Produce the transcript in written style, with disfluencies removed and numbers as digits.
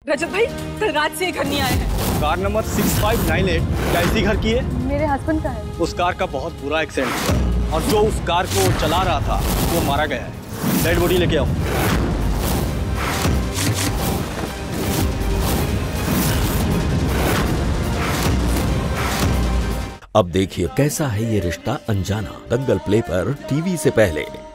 रजत भाई कल रात से घर नहीं आए हैं। कार नंबर 6598 क्या इसी घर की है? मेरे हस्बैंड का है। उस कार का बहुत बुरा एक्सीडेंट हुआ और जो उस कार को चला रहा था वो मारा गया है। डेड बॉडी लेके आओ। अब देखिए कैसा है ये रिश्ता अनजाना, दंगल प्ले पर टीवी से पहले।